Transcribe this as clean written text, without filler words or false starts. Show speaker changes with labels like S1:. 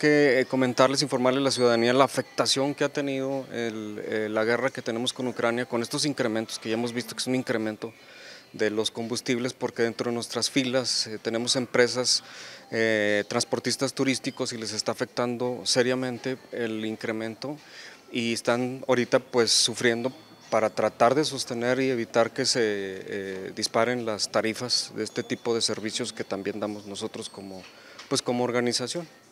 S1: que comentarles, informarles a la ciudadanía la afectación que ha tenido la guerra que tenemos con Ucrania, con estos incrementos que ya hemos visto que es un incremento de los combustibles, porque dentro de nuestras filas tenemos empresas, transportistas turísticos, y les está afectando seriamente el incremento y están ahorita pues sufriendo para tratar de sostener y evitar que se disparen las tarifas de este tipo de servicios que también damos nosotros como organización.